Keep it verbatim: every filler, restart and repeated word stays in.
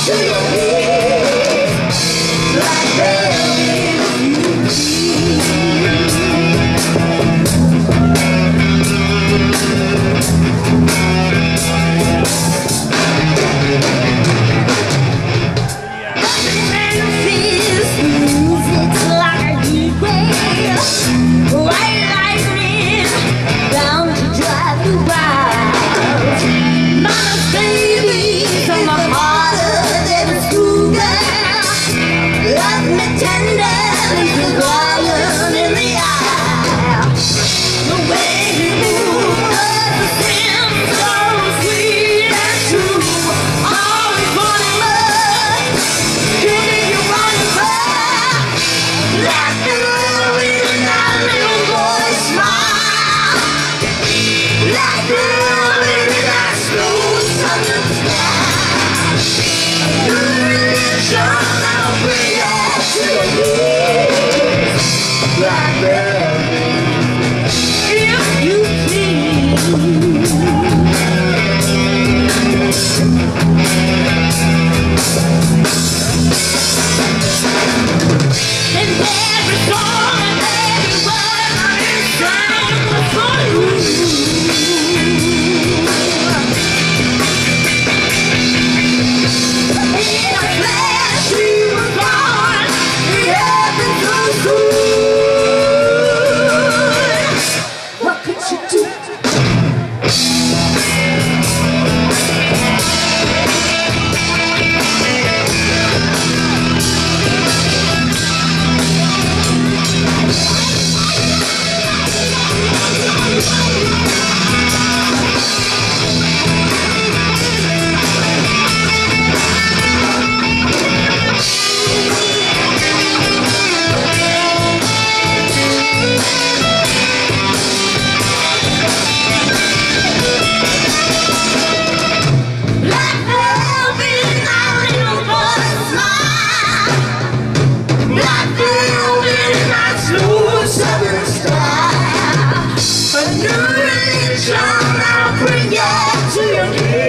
to your knees. Black velvet Memphis music's like a heat wave, white lightning bound to drive you wild. Mama's baby from my harder than a schoolgirl. Love me tender, leave the lion in the eye. The way you move, the seems so sweet and true. Always wanting love, giving you one love. Like the movie in that little boy's smile. Like the movie in that smooth southern sky. New religion that'll bring you to your knees. Black velvet, if you please. And every song and every word I sang was for you. In a flash she was gone, the heavens were good. What could you do? Black velvet in that little boy's smile. Black velvet in that smooth southern style. A new religion that'll bring you to your knees.